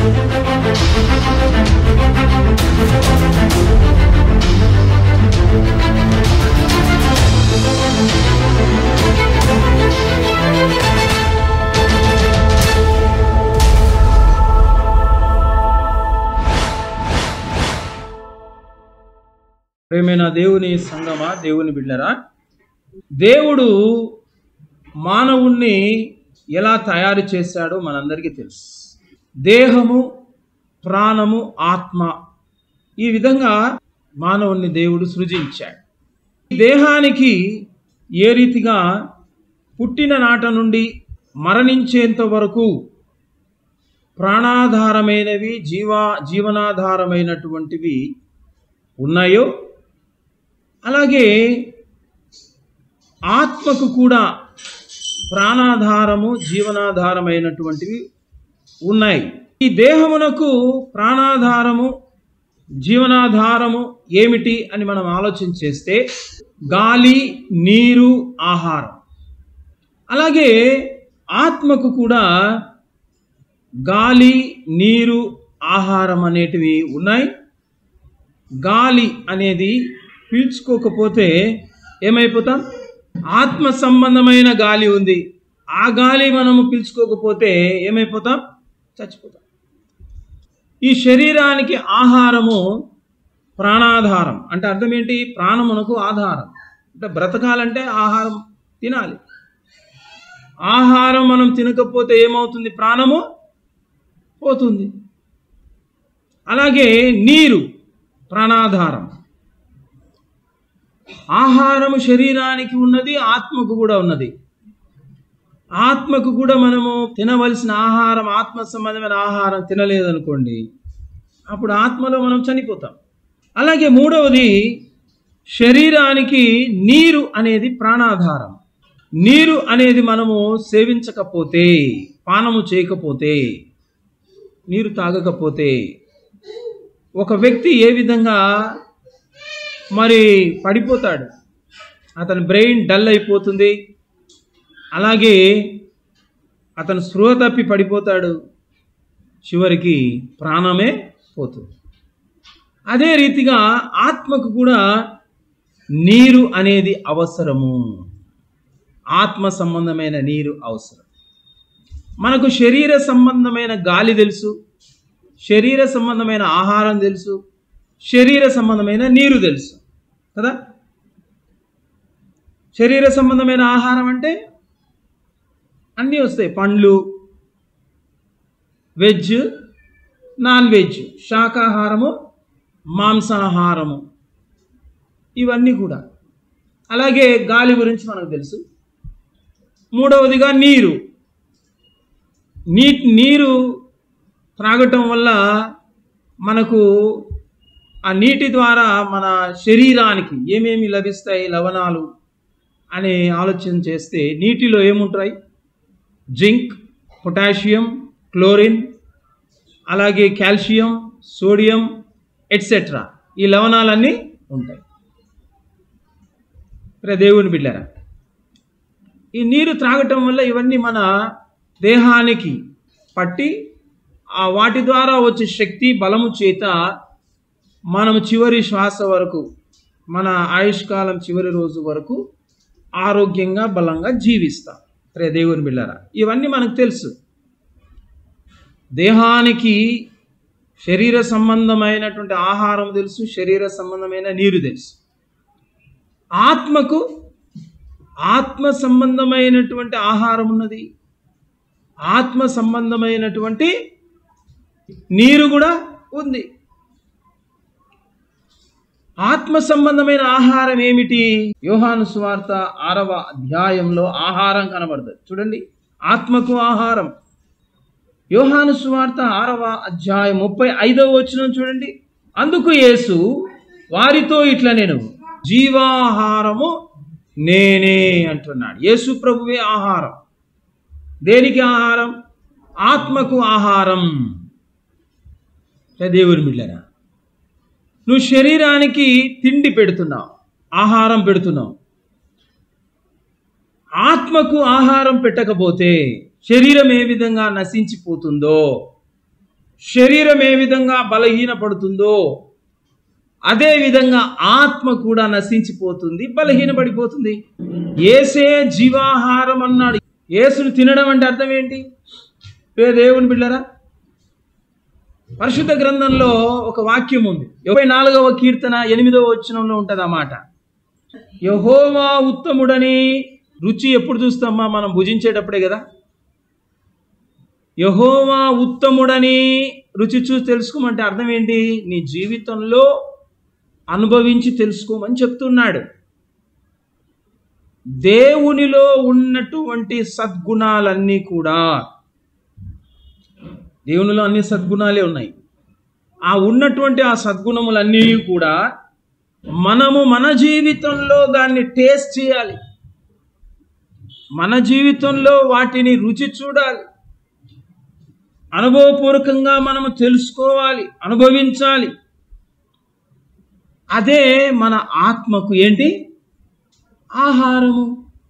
ప్రేమైన దేవుని సంగమా, దేవుని బిడ్డరా, దేవుడు మానవుణ్ణి ఎలా తయారు చేశాడో మనందరికీ తెలుసు. దేహము, ప్రాణము, ఆత్మ, ఈ విధంగా మానవుణ్ణి దేవుడు సృజించాడు. ఈ దేహానికి ఏ రీతిగా పుట్టిన నాట నుండి మరణించేంత వరకు ప్రాణాధారమైనవి, జీవనాధారమైనటువంటివి ఉన్నాయో, అలాగే ఆత్మకు కూడా ప్రాణాధారము, జీవనాధారమైనటువంటివి ఉన్నాయి. ఈ దేహమునకు ప్రాణాధారము, జీవనాధారము ఏమిటి అని మనం ఆలోచన చేస్తే గాలి, నీరు, ఆహారం. అలాగే ఆత్మకు కూడా గాలి, నీరు, ఆహారం అనేటివి ఉన్నాయి. గాలి అనేది పీల్చుకోకపోతే ఏమైపోతాం? ఆత్మ సంబంధమైన గాలి ఉంది, ఆ గాలి మనము పీల్చుకోకపోతే ఏమైపోతాం? చచ్చిపోతాం. ఈ శరీరానికి ఆహారము ప్రాణాధారం అంటే అర్థం ఏంటి? ప్రాణమునకు ఆధారం. అంటే బ్రతకాలంటే ఆహారం తినాలి. ఆహారం మనం తినకపోతే ఏమవుతుంది? ప్రాణము పోతుంది. అలాగే నీరు ప్రాణాధారం. ఆహారము శరీరానికి ఉన్నది, ఆత్మకు కూడా ఉన్నది. ఆత్మకు కూడా మనము తినవలసిన ఆహారం, ఆత్మ సంబంధమైన ఆహారం తినలేదనుకోండి, అప్పుడు ఆత్మలో మనం చనిపోతాం. అలాగే మూడవది, శరీరానికి నీరు అనేది ప్రాణాధారం. నీరు అనేది మనము సేవించకపోతే, పానము చేయకపోతే, నీరు తాగకపోతే ఒక వ్యక్తి ఏ విధంగా మరి పడిపోతాడు? అతని బ్రెయిన్ డల్ అయిపోతుంది, అలాగే అతను స్పృహ తప్పి పడిపోతాడు, చివరికి ప్రాణమే పోతుంది. అదే రీతిగా ఆత్మకు కూడా నీరు అనేది అవసరము. ఆత్మ సంబంధమైన నీరు అవసరం. మనకు శరీర సంబంధమైన గాలి తెలుసు, శరీర సంబంధమైన ఆహారం తెలుసు, శరీర సంబంధమైన నీరు తెలుసు కదా. శరీర సంబంధమైన ఆహారం అంటే అన్నీ వస్తాయి. పండ్లు, వెజ్, నాన్ వెజ్, శాకాహారము, మాంసాహారము, ఇవన్నీ కూడా. అలాగే గాలి గురించి మనకు తెలుసు. మూడవదిగా నీరు. నీరు త్రాగటం వల్ల మనకు ఆ నీటి ద్వారా మన శరీరానికి ఏమేమి లభిస్తాయి, లవణాలు అనే ఆలోచన చేస్తే నీటిలో ఏముంటాయి? జింక్, పొటాషియం, క్లోరిన్, అలాగే కాల్షియం, సోడియం ఎట్సెట్రా, ఈ లవణాలన్నీ ఉంటాయి. దేవుని బిడ్డరా, ఈ నీరు త్రాగటం వల్ల ఇవన్నీ మన దేహానికి పట్టి ఆ వాటి ద్వారా వచ్చే శక్తి, బలము చేత మనము చివరి శ్వాస వరకు, మన ఆయుష్కాలం చివరి రోజు వరకు ఆరోగ్యంగా, బలంగా జీవిస్తాం. దేవుని బిడ్డరా, ఇవన్నీ మనకు తెలుసు. దేహానికి శరీర సంబంధమైనటువంటి ఆహారం తెలుసు, శరీర సంబంధమైన నీరు తెలుసు. ఆత్మకు ఆత్మ సంబంధమైనటువంటి ఆహారం ఉన్నది, ఆత్మ సంబంధమైనటువంటి నీరు కూడా ఉంది. ఆత్మ సంబంధమైన ఆహారం ఏమిటి? యోహాను సువార్త 6వ అధ్యాయంలో ఆహారం కనబడుతుంది. చూడండి, ఆత్మకు ఆహారం. యోహాను సువార్త 6వ అధ్యాయం 35వ వచనం చూడండి. అందుకు యేసు వారితో ఇట్లా, నేను జీవాహారము నేనే అంటున్నాడు. యేసు ప్రభువే ఆహారం. దేనికి ఆహారం? ఆత్మకు ఆహారం. దేవుని బిడ్డరా, నువ్వు శరీరానికి తిండి పెడుతున్నావు, ఆహారం పెడుతున్నావు. ఆత్మకు ఆహారం పెట్టకపోతే శరీరం ఏ విధంగా నశించిపోతుందో, శరీరం ఏ విధంగా బలహీనపడుతుందో అదే విధంగా ఆత్మ కూడా నశించిపోతుంది, బలహీనపడిపోతుంది. యేసే జీవాహారం అన్నాడు. యేసును తినడం అంటే అర్థం ఏంటి? దేవుని బిడ్డలారా, పరిశుద్ధ గ్రంథంలో ఒక వాక్యం ఉంది. 24వ కీర్తన 8వ వచనంలో ఉంటుంది ఆ మాట. యెహోవా ఉత్తముడని రుచి ఎప్పుడు చూస్తామా? మనం భుజించేటప్పుడే కదా. యెహోవా ఉత్తముడని రుచి చూసి తెలుసుకోమంటే అర్థం ఏంటి? నీ జీవితంలో అనుభవించి తెలుసుకోమని చెప్తున్నాడు. దేవునిలో ఉన్నటువంటి సద్గుణాలన్నీ కూడా, దేవునిలో అన్ని సద్గుణాలే ఉన్నాయి. ఆ ఉన్నటువంటి ఆ సద్గుణములన్నీ కూడా మనము మన జీవితంలో దాన్ని టేస్ట్ చేయాలి, మన జీవితంలో వాటిని రుచి చూడాలి, అనుభవపూర్వకంగా మనము తెలుసుకోవాలి, అనుభవించాలి. అదే మన ఆత్మకు ఏంటి? ఆహారము.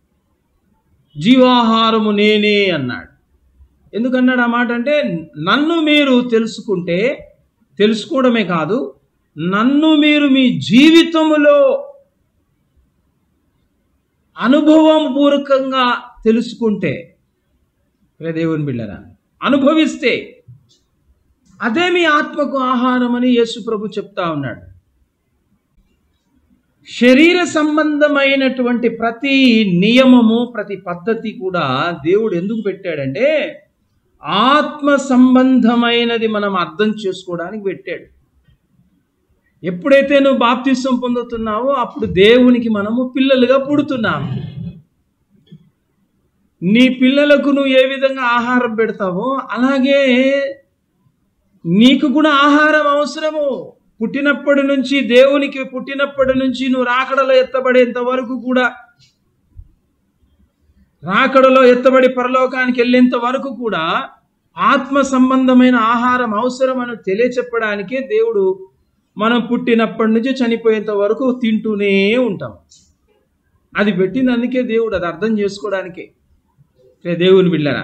జీవాహారము నేనే అన్నాడు. ఎందుకన్నాడు ఆ మాట అంటే, నన్ను మీరు తెలుసుకుంటే, తెలుసుకోవడమే కాదు, నన్ను మీరు మీ జీవితములో అనుభవం పూర్వకంగా తెలుసుకుంటే, దేవుని బిడ్డరా, అనుభవిస్తే అదే మీ ఆత్మకు ఆహారం అని యేసు ప్రభు చెప్తా ఉన్నాడు. శరీర సంబంధమైనటువంటి ప్రతి నియమము, ప్రతి పద్ధతి కూడా దేవుడు ఎందుకు పెట్టాడంటే, ఆత్మ సంబంధమైనది మనం అర్థం చేసుకోవడానికి పెట్టాడు. ఎప్పుడైతే నువ్వు బాప్తిసం పొందుతున్నావో అప్పుడు దేవునికి మనము పిల్లలుగా పుడుతున్నాము. నీ పిల్లలకు నువ్వు ఏ విధంగా ఆహారం పెడతావో అలాగే నీకు కూడా ఆహారం అవసరము. పుట్టినప్పటి నుంచి, దేవునికి పుట్టినప్పటి నుంచి నువ్వు రాకడలో ఎత్తబడేంత వరకు కూడా, రాకడలో ఎత్తబడి పరలోకానికి వెళ్ళేంత వరకు కూడా ఆత్మ సంబంధమైన ఆహారం అవసరం అని తెలియచెప్పడానికే దేవుడు మనం పుట్టినప్పటి నుంచి చనిపోయేంత వరకు తింటూనే ఉంటాం. అది పెట్టింది అందుకే దేవుడు, అది అర్థం చేసుకోవడానికే. దేవుని బిడ్డలారా,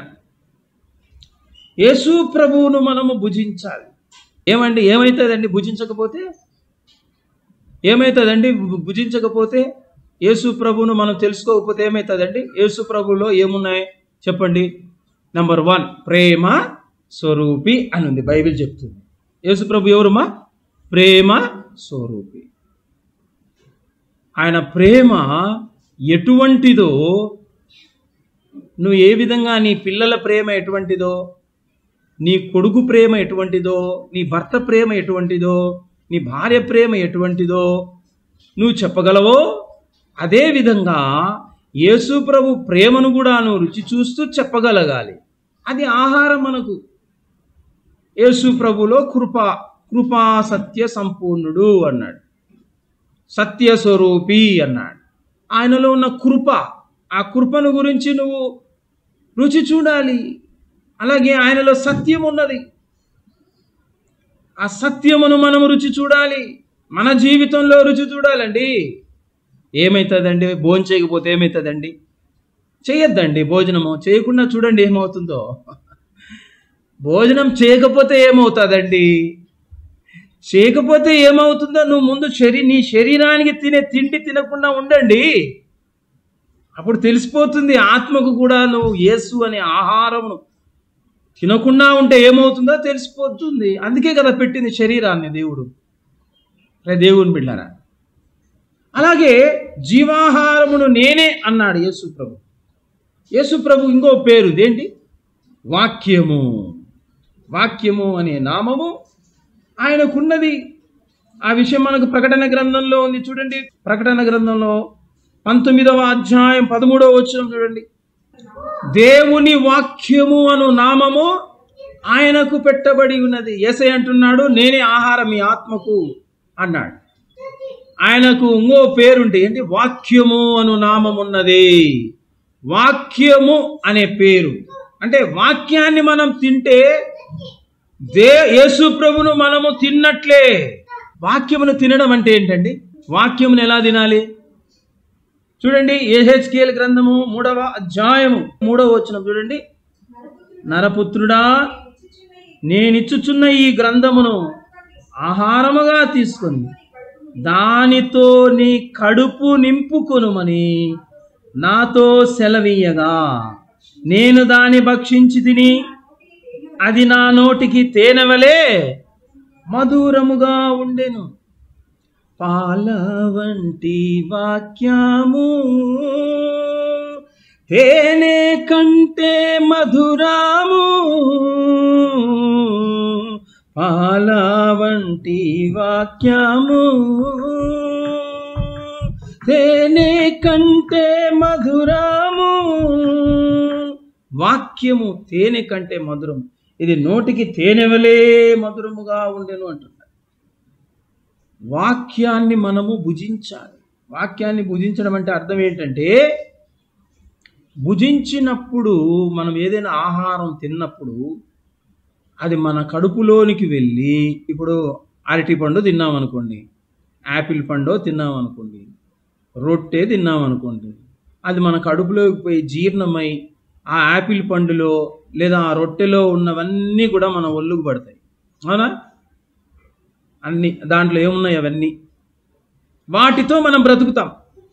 యేసు ప్రభువును మనము భుజించాలి. ఏమవుతుందండి భుజించకపోతే? ఏమవుతుందండి భుజించకపోతే? యేసు ప్రభువును మనం తెలుసుకోకపోతే ఏమవుతుందండి? యేసు ప్రభువులో ఏమున్నాయి చెప్పండి? నంబర్ 1 ప్రేమ స్వరూపి అని ఉంది, బైబిల్ చెప్తుంది. యేసు ప్రభు ఎవరుమా? ప్రేమ స్వరూపి. ఆయన ప్రేమ ఎటువంటిదో, నువ్వు ఏ విధంగా నీ పిల్లల ప్రేమ ఎటువంటిదో, నీ కొడుకు ప్రేమ ఎటువంటిదో, నీ భర్త ప్రేమ ఎటువంటిదో, నీ భార్య ప్రేమ ఎటువంటిదో నువ్వు చెప్పగలవో, అదే విధంగా యేసు ప్రభు ప్రేమను కూడా నువ్వు రుచి చూస్తూ చెప్పగలగాలి. అది ఆహారం మనకు. యేసు ప్రభులో కృపా సత్య సంపూర్ణుడు అన్నాడు, సత్య స్వరూపి అన్నాడు. ఆయనలో ఉన్న కృప, ఆ కృపను గురించి నువ్వు రుచి చూడాలి. అలాగే ఆయనలో సత్యం ఉన్నది, ఆ సత్యమును మనం రుచి చూడాలి, మన జీవితంలో రుచి చూడాలండి. ఏమవుతుందండి భోజనం చేయకపోతే? ఏమవుతుందండి? చేయొద్దండి భోజనము. చేయకుండా చూడండి ఏమవుతుందో. భోజనం చేయకపోతే ఏమవుతుందండి? చేయకపోతే ఏమవుతుందో నువ్వు ముందు నీ శరీరానికి తినే తిండి తినకుండా ఉండండి, అప్పుడు తెలిసిపోతుంది. ఆత్మకు కూడా నువ్వు యేసు అనే ఆహారమును తినకుండా ఉంటే ఏమవుతుందో తెలిసిపోతుంది. అందుకే కదా పెట్టింది శరీరాన్ని దేవుడు. దేవుని బిడ్డలారా, అలాగే జీవాహారమును నేనే అన్నాడు యేసు ప్రభు. యేసు ప్రభు ఇంకో పేరు ఏంటి? వాక్యము. వాక్యము అనే నామము ఆయనకున్నది. ఆ విషయం మనకు ప్రకటన గ్రంథంలో ఉంది. చూడండి, ప్రకటన గ్రంథంలో 19వ అధ్యాయం 13వ వచనం చూడండి. దేవుని వాక్యము అను నామము ఆయనకు పెట్టబడి ఉన్నది. యేసయ్య అంటున్నాడు, నేనే ఆహారం మీ ఆత్మకు అన్నాడు. ఆయనకు ఇంకో పేరుంటే ఏంటి? వాక్యము అను నామం ఉన్నది. వాక్యము అనే పేరు అంటే వాక్యాన్ని మనం తింటే యేసు ప్రభును మనము తిన్నట్లే. వాక్యమును తినడం అంటే ఏంటండి? వాక్యమును ఎలా తినాలి? చూడండి, యెహెజ్కేలు గ్రంథము 3వ అధ్యాయము 3వ వచనం చూడండి. నరపుత్రుడా, నేనిచ్చుచున్న ఈ గ్రంథమును ఆహారముగా తీసుకొని దానితో నీ కడుపు నింపుకొనుమని నాతో సెలవీయగా నేను దాని భక్షించి తిని అది నా నోటికి తేనెవలే మధురముగా ఉండెను. పాల వంటి వాక్యము తేనె కంటే మధురము, పాల వంటి వాక్యము తేనె కంటే మధురము. వాక్యము తేనె కంటే మధురం, ఇది నోటికి తేనెవలే మధురముగా ఉండెను అంటున్నాడు. వాక్యాన్ని మనము భుజించాలి. వాక్యాన్ని భుజించడం అంటే అర్థం ఏంటంటే, భుజించినప్పుడు మనం ఏదైనా ఆహారం తిన్నప్పుడు అది మన కడుపులోనికి వెళ్ళి, ఇప్పుడు అరటి పండు తిన్నామనుకోండి, యాపిల్ పండు తిన్నామనుకోండి, రొట్టె తిన్నామనుకోండి, అది మన కడుపులోకి పోయి జీర్ణమై ఆ యాపిల్ పండులో లేదా ఆ రొట్టెలో ఉన్నవన్నీ కూడా మన ఒళ్ళుకు పడతాయి. అవునా? అన్ని దాంట్లో ఏమున్నాయి అవన్నీ వాటితో మనం బ్రతుకుతాం,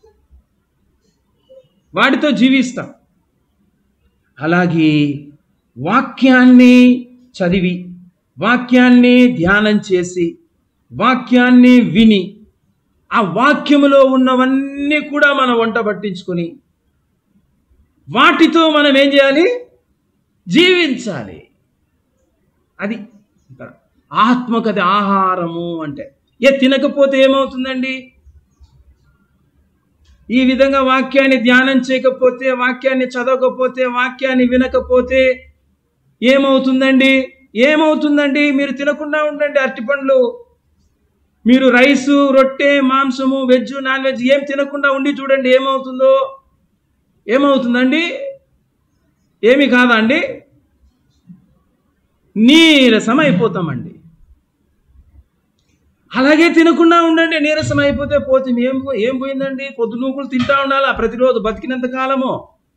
వాటితో జీవిస్తాం. అలాగే వాక్యాన్ని చదివి, వాక్యాన్ని ధ్యానం చేసి, వాక్యాన్ని విని, ఆ వాక్యములో ఉన్నవన్నీ కూడా మనం వంట పట్టించుకొని వాటితో మనం ఏం చేయాలి? జీవించాలి. అది ఆత్మకథ ఆహారము అంటే. తినకపోతే ఏమవుతుందండి? ఈ విధంగా వాక్యాన్ని ధ్యానం చేయకపోతే, వాక్యాన్ని చదవకపోతే, వాక్యాన్ని వినకపోతే ఏమవుతుందండి? ఏమవుతుందండి? మీరు తినకుండా ఉండండి అరటిపండ్లు, మీరు రైసు, రొట్టె, మాంసము, వెజ్, నాన్ వెజ్ ఏం తినకుండా ఉండి చూడండి ఏమవుతుందో. ఏమవుతుందండి? ఏమి కాదా అండి? నీరసం అయిపోతామండి. అలాగే తినకుండా ఉండండి, నీరసం అయిపోతే పోతుంది. ఏం పోయిందండి? పొద్దునూకులు తింటా ఉండాలా ప్రతిరోజు బతికినంత కాలము.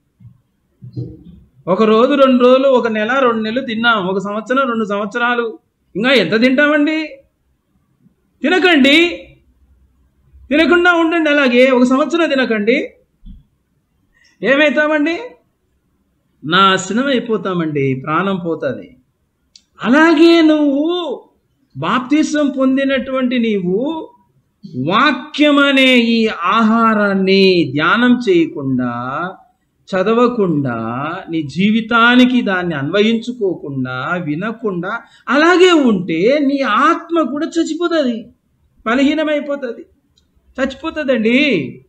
ఒక రోజు, 2 రోజులు, 1 నెల, 2 నెలలు తిన్నాం, 1 సంవత్సరం, 2 సంవత్సరాలు, ఇంకా ఎంత తింటామండి? తినకండి, తినకుండా ఉండండి. అలాగే 1 సంవత్సరం తినకండి, ఏమవుతామండి? నాశనం అయిపోతామండి, ప్రాణం పోతుంది. అలాగే నువ్వు బాప్తిసం పొందినటువంటి నీవు వాక్యం అనే ఈ ఆహారాన్ని ధ్యానం చేయకుండా, చదవకుండా, నీ జీవితానికి దాన్ని అన్వయించుకోకుండా, వినకుండా అలాగే ఉంటే నీ ఆత్మ కూడా చచ్చిపోతుంది, బలహీనమైపోతుంది, చచ్చిపోతుందండి.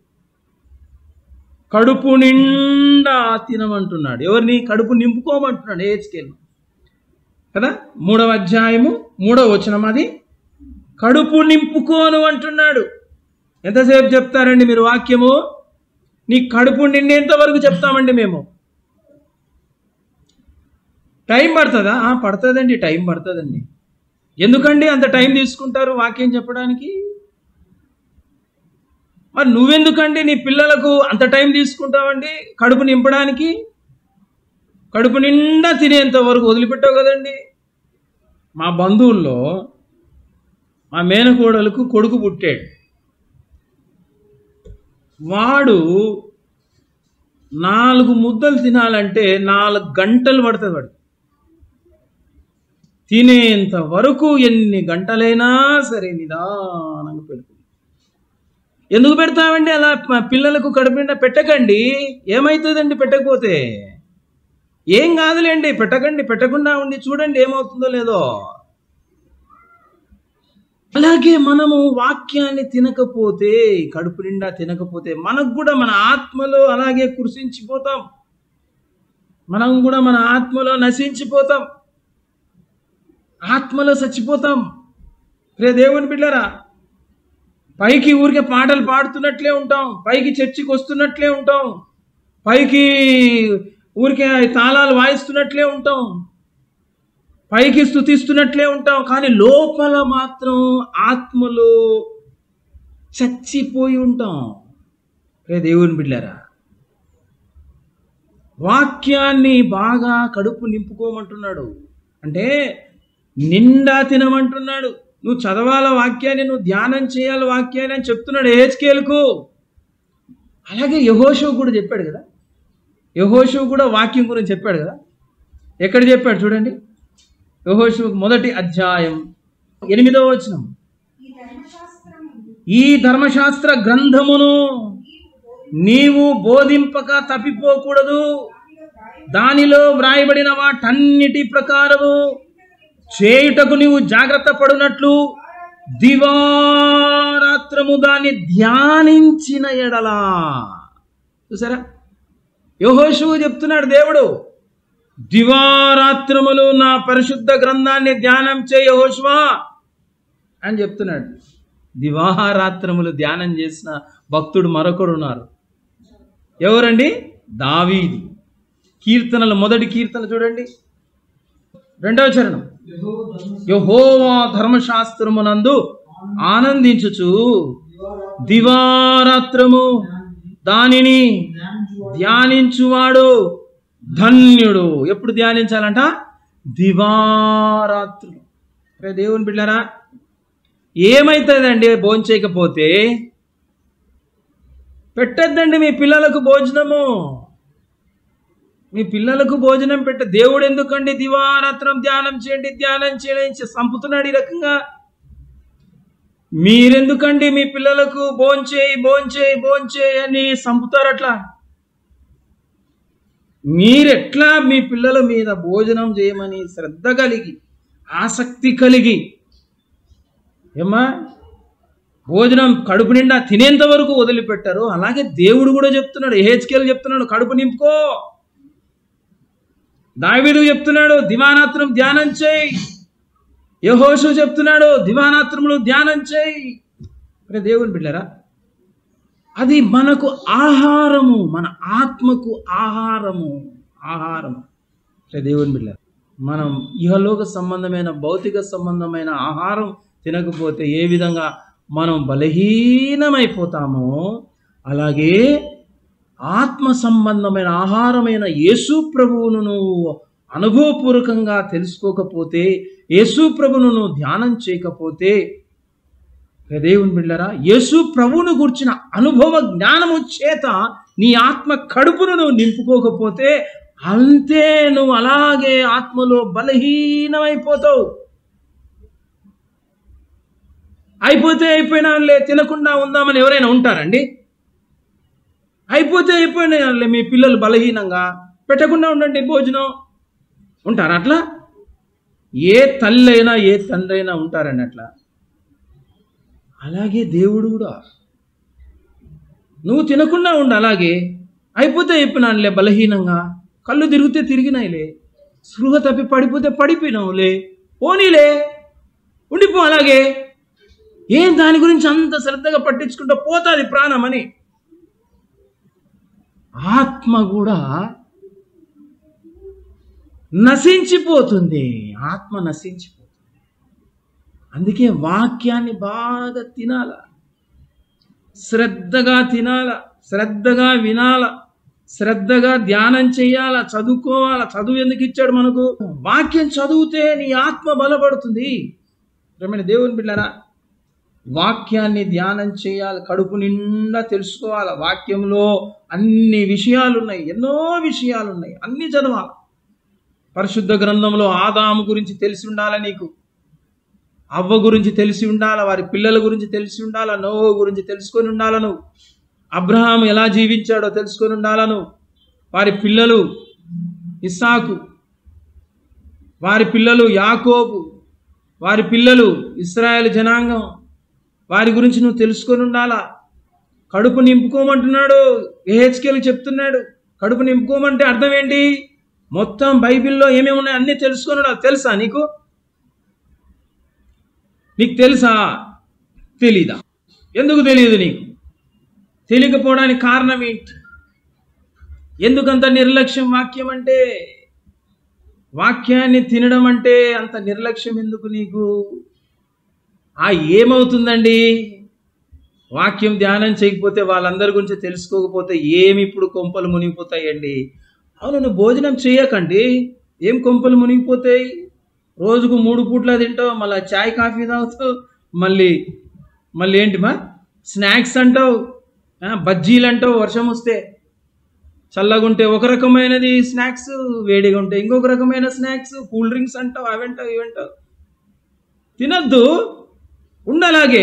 కడుపు నిండా తినమంటున్నాడు. ఎవరిని? కడుపు నింపుకోమంటున్నాడు హెచ్కేల్ కదా, 3వ అధ్యాయము 3వ వచనం. అది కడుపు నింపుకోను అంటున్నాడు. ఎంతసేపు చెప్తారండి మీరు వాక్యము? నీ కడుపు నిండేంత వరకు చెప్తామండి మేము. టైం పడుతుందా? పడుతుందండి, టైం పడుతుందండి. ఎందుకండి అంత టైం తీసుకుంటారు వాక్యం చెప్పడానికి? మరి నువ్వెందుకండి నీ పిల్లలకు అంత టైం తీసుకుంటావండి కడుపు నింపడానికి? కడుపు నిండా తినేంత వరకు వదిలిపెట్టావు కదండి. మా బంధువుల్లో మా మేనకోడలకు కొడుకు పుట్టాడు. వాడు 4 ముద్దలు తినాలంటే 4 గంటలు పడుతుంది. వాడు తినేంత వరకు ఎన్ని గంటలైనా సరే నిదానంగా పెడుతుంది. ఎందుకు పెడతామండి అలా? పిల్లలకు కడుపు నిండా పెట్టకండి. ఏమవుతుందండి పెట్టకపోతే? ఏం కాదులేండి, పెట్టకండి. పెట్టకుండా ఉండి చూడండి ఏమవుతుందో లేదో. అలాగే మనము వాక్యాన్ని తినకపోతే, కడుపు నిండా తినకపోతే మనకు కూడా మన ఆత్మలో అలాగే కృషించిపోతాం, మనం కూడా మన ఆత్మలో నశించిపోతాం, ఆత్మలో చచ్చిపోతాం. రే దేవుని బిడ్డలారా, పైకి ఊరికే పాటలు పాడుతున్నట్లే ఉంటాం, పైకి చర్చికి వస్తున్నట్లే ఉంటాం, పైకి ఊరికే తాళాలు వాయిస్తున్నట్లే ఉంటాం, పైకి స్తుతిస్తున్నట్లే ఉంటాం, కానీ లోపల మాత్రం ఆత్మలో చచ్చిపోయి ఉంటాం. దేవుని బిడ్డలారా, వాక్యాన్ని బాగా కడుపు నింపుకోమంటున్నాడు. అంటే నిండా తినమంటున్నాడు. నువ్వు చదవాల వాక్యాన్ని, నువ్వు ధ్యానం చేయాలి వాక్యాన్ని అని చెప్తున్నాడు యెహెజ్కేలుకు. అలాగే యెహోషువ కూడా చెప్పాడు కదా, యెహోషువ కూడా వాక్యం గురించి చెప్పాడు కదా. ఎక్కడ చెప్పాడు చూడండి, యెహోషువ 1వ అధ్యాయం 8వ వచనం. ఈ ధర్మశాస్త్ర గ్రంథమును నీవు బోధింపక తప్పిపోకూడదు, దానిలో వ్రాయబడిన వాటన్నిటి ప్రకారము చేయుటకు నీవు జాగ్రత్త పడునట్లు దివారాత్రము దాన్ని ధ్యానించిన ఎడలా. చూసారా, యెహోషువ చెప్తున్నాడు, దేవుడు దివారాత్రములు నా పరిశుద్ధ గ్రంథాన్ని ధ్యానం చేయ యెహోషువ అని చెప్తున్నాడు. దివారాత్రములు ధ్యానం చేసిన భక్తుడు మరొకడు ఉన్నారు. ఎవరండి? దావీదు. కీర్తనలు 1వ కీర్తన చూడండి, 2వ చరణం. యెహోవా ధర్మశాస్త్రమునందు ఆనందించుచు దివారాత్రము దానిని ధ్యానించువాడు ధన్యుడు. ఎప్పుడు ధ్యానించాలంట? దివారాత్రులు. దేవుని బిడ్డలారా, ఏమైతుందండి భోంచేయకపోతే? పెట్టద్దండి మీ పిల్లలకు భోజనము. మీ పిల్లలకు భోజనం పెట్ట. దేవుడు ఎందుకండి దివారాత్రం ధ్యానం చేయండి ధ్యానం చేయండి సంపుతున్నాడు ఈ రకంగా? మీరెందుకండి మీ పిల్లలకు భోంచేయి అని సంపుతారు? అట్లా మీరెట్లా మీ పిల్లల మీద భోజనం చేయమని శ్రద్ధ కలిగి ఆసక్తి కలిగి ఏమ్మా భోజనం కడుపు నిండా తినేంత వరకు వదిలిపెట్టారు, అలాగే దేవుడు కూడా చెప్తున్నాడు, యెహెజ్కేలు చెప్తున్నాడు కడుపు నింపుకో. దావీదు చెప్తున్నాడు దివారాత్రం ధ్యానం చేయి. యెహోషువ చెప్తున్నాడు దివారాత్రములు ధ్యానం చేయి. దేవుని బిడ్డలారా, అది మనకు ఆహారము, మన ఆత్మకు ఆహారము. దేవుని బిడ్డలారా, మనం ఇహలోక సంబంధమైన భౌతిక సంబంధమైన ఆహారం తినకపోతే ఏ విధంగా మనం బలహీనమైపోతామో, అలాగే ఆత్మ సంబంధమైన ఆహారమైన యేసు ప్రభువును నువ్వు అనుభవపూర్వకంగా తెలుసుకోకపోతే, యేసు ప్రభువును నువ్వు ధ్యానం చేయకపోతే, దేవుని బిడ్డలారా, యేసు ప్రభువును గురించిన అనుభవ జ్ఞానము చేత నీ ఆత్మ కడుపును నువ్వు నింపుకోకపోతే, అంతే, నువ్వు అలాగే ఆత్మలో బలహీనమైపోతావు. అయిపోయినాలే తినకుండా ఉందామని ఎవరైనా ఉంటారండి? అయిపోయినాలే మీ పిల్లలు బలహీనంగా పెట్టకుండా ఉండండి భోజనం ఉంటారు అట్లా? ఏ తల్లి అయినా ఏ తండ్రి అయినా ఉంటారండి అట్లా. అలాగే దేవుడు కూడా నువ్వు తినకుండా ఉండు, అలాగే అయిపోయినానులే బలహీనంగా, కళ్ళు తిరిగితే తిరిగినాయిలే, స్పృహ తప్పి పడిపోతే పడిపోయినావులే, పోనీలే ఉండిపో అలాగే, ఏం దాని గురించి అంత శ్రద్ధగా పట్టించుకుంటూ పోతుంది ప్రాణం అని. ఆత్మ కూడా నశించిపోతుంది, ఆత్మ నశించిపోతుంది. అందుకే వాక్యాన్ని బాగా తినాల, శ్రద్ధగా తినాల, శ్రద్ధగా వినాల, శ్రద్ధగా ధ్యానం చేయాల, చదువుకోవాల. చదువు ఎందుకు ఇచ్చాడు మనకు? వాక్యం చదివితే నీ ఆత్మ బలపడుతుంది. దేవుని బిడ్డలారా, వాక్యాన్ని ధ్యానం చేయాలి, కడుపు నిండా తెలుసుకోవాలి. వాక్యంలో అన్ని విషయాలు ఉన్నాయి, ఎన్నో విషయాలు ఉన్నాయి, అన్ని చదవాలి. పరిశుద్ధ గ్రంథంలో ఆదాము గురించి తెలిసి ఉండాలి, నీకు అవ్వ గురించి తెలిసి ఉండాలి, వారి పిల్లల గురించి తెలిసి ఉండాలి, నోవహు గురించి తెలుసుకొని ఉండాలను, అబ్రహాము ఎలా జీవించాడో తెలుసుకొని ఉండాలను, వారి పిల్లలు ఇస్సాకు, వారి పిల్లలు యాకోబు, వారి పిల్లలు ఇశ్రాయేలు జనాంగం, వారి గురించి నువ్వు తెలుసుకొని ఉండాలా. కడుపు నింపుకోమంటున్నాడు యెహెజ్కేలు చెప్తున్నాడు. కడుపు నింపుకోమంటే అర్థం ఏంటి? మొత్తం బైబిల్లో ఏమేమి ఉన్నాయి అన్నీ తెలుసుకొని ఉండాలి. తెలుసా నీకు? తెలుసా? తెలీదా? ఎందుకు తెలియదు నీకు? తెలియకపోవడానికి కారణం ఏంటి? ఎందుకంత నిర్లక్ష్యం వాక్యం అంటే? వాక్యాన్ని తినడం అంటే అంత నిర్లక్ష్యం ఎందుకు నీకు? ఏమవుతుందండి? వాక్యం ధ్యానం చేయకపోతే, వాళ్ళందరి గురించి తెలుసుకోకపోతే ఏమి ఇప్పుడు కొంపలు మునిగిపోతాయండి? అవును, నువ్వు భోజనం చేయకండి, ఏం కొంపలు మునిగిపోతాయి? రోజుకు 3 పూట్ల తింటావు, మళ్ళీ చాయ్ కాఫీ తాగుతావు, మళ్ళీ ఏంటి స్నాక్స్ అంటావు, బజ్జీలు అంటావు. వర్షం వస్తే చల్లగుంటే ఒక రకమైనది స్నాక్స్, వేడిగా ఉంటే ఇంకొక రకమైన స్నాక్స్, కూల్ డ్రింక్స్ అంటావు, అవంటావు ఇవంటావు. తినద్దు, ఉండలాగే.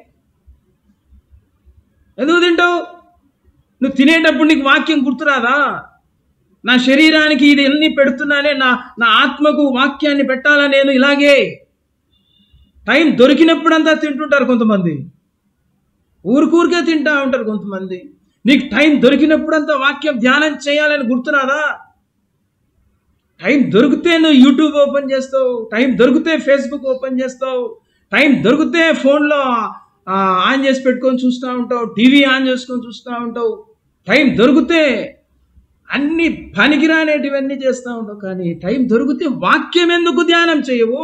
ఎందుకు తింటావు? నువ్వు తినేటప్పుడు నీకు వాక్యం గుర్తురాదా? నా శరీరానికి ఇది ఎన్ని పెడుతున్నానే, నా ఆత్మకు వాక్యాన్ని పెట్టాలా నేను ఇలాగే. టైం దొరికినప్పుడంతా తింటుంటారు కొంతమంది, ఊరికే తింటా ఉంటారు కొంతమంది. నీకు టైం దొరికినప్పుడంతా వాక్యం ధ్యానం చేయాలని గుర్తురాదా? టైం దొరికితే నువ్వు యూట్యూబ్ ఓపెన్ చేస్తావు, టైం దొరికితే ఫేస్బుక్ ఓపెన్ చేస్తావు, టైం దొరికితే ఫోన్లో ఆన్ చేసి పెట్టుకొని చూస్తూ ఉంటావు, టీవీ ఆన్ చేసుకొని చూస్తూ ఉంటావు. టైం దొరికితే అన్ని పనికిరానేటివన్నీ చేస్తూ ఉంటావు. కానీ టైం దొరికితే వాక్యం ఎందుకు ధ్యానం చేయవు?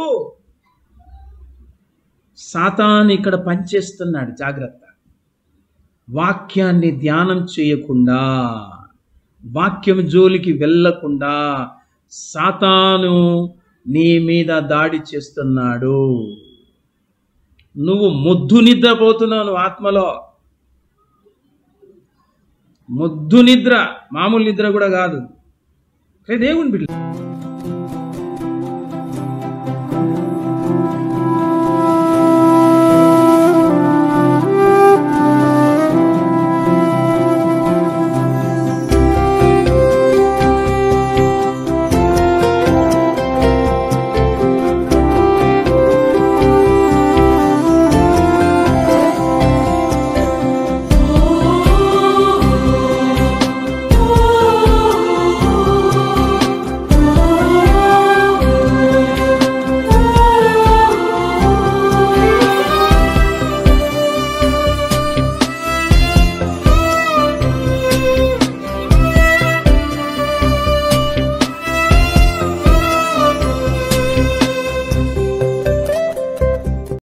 సాతాను ఇక్కడ పనిచేస్తున్నాడు. జాగ్రత్త. వాక్యాన్ని ధ్యానం చేయకుండా, వాక్యం జోలికి వెళ్ళకుండా సాతాను నీ మీద దాడి చేస్తున్నాడు. నువ్వు మొద్దు నిద్రపోతున్నావు ఆత్మలో. మొద్దు నిద్ర, మామూలు నిద్ర కూడా కాదు. దేవుని బిడ్డ